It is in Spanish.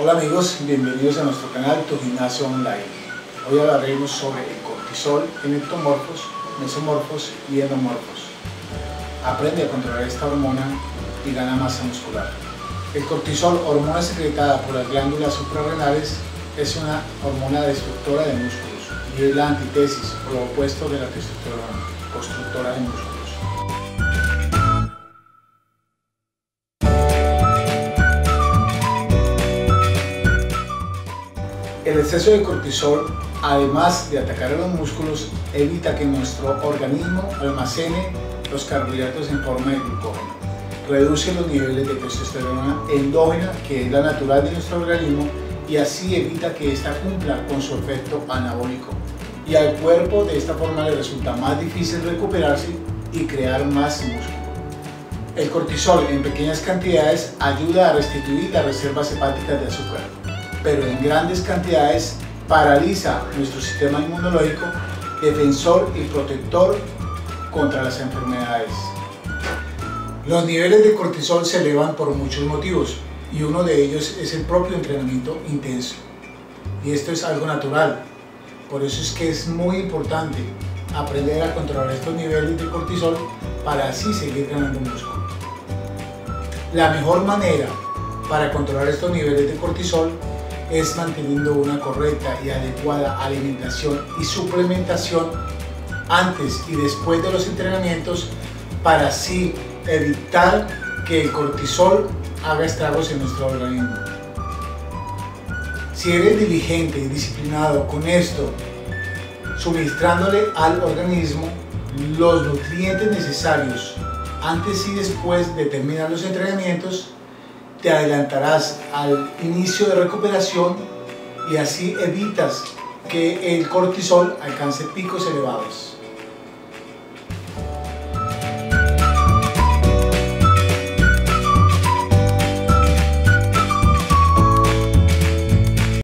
Hola amigos, bienvenidos a nuestro canal Tu Gimnasio Online. Hoy hablaremos sobre el cortisol en ectomorfos, mesomorfos y endomorfos. Aprende a controlar esta hormona y gana masa muscular. El cortisol, hormona secretada por las glándulas suprarrenales, es una hormona destructora de músculos y es la antítesis o lo opuesto de la testosterona, constructora de músculos. El exceso de cortisol, además de atacar a los músculos, evita que nuestro organismo almacene los carbohidratos en forma de glucógeno. Reduce los niveles de testosterona endógena, que es la natural de nuestro organismo, y así evita que ésta cumpla con su efecto anabólico. Y al cuerpo de esta forma le resulta más difícil recuperarse y crear más músculo. El cortisol en pequeñas cantidades ayuda a restituir las reservas hepáticas de azúcar, pero en grandes cantidades paraliza nuestro sistema inmunológico, defensor y protector contra las enfermedades. Los niveles de cortisol se elevan por muchos motivos y uno de ellos es el propio entrenamiento intenso. Y esto es algo natural, por eso es que es muy importante aprender a controlar estos niveles de cortisol para así seguir ganando músculo. La mejor manera para controlar estos niveles de cortisol es manteniendo una correcta y adecuada alimentación y suplementación antes y después de los entrenamientos para así evitar que el cortisol haga estragos en nuestro organismo. Si eres diligente y disciplinado con esto, suministrándole al organismo los nutrientes necesarios antes y después de terminar los entrenamientos, te adelantarás al inicio de recuperación y así evitas que el cortisol alcance picos elevados.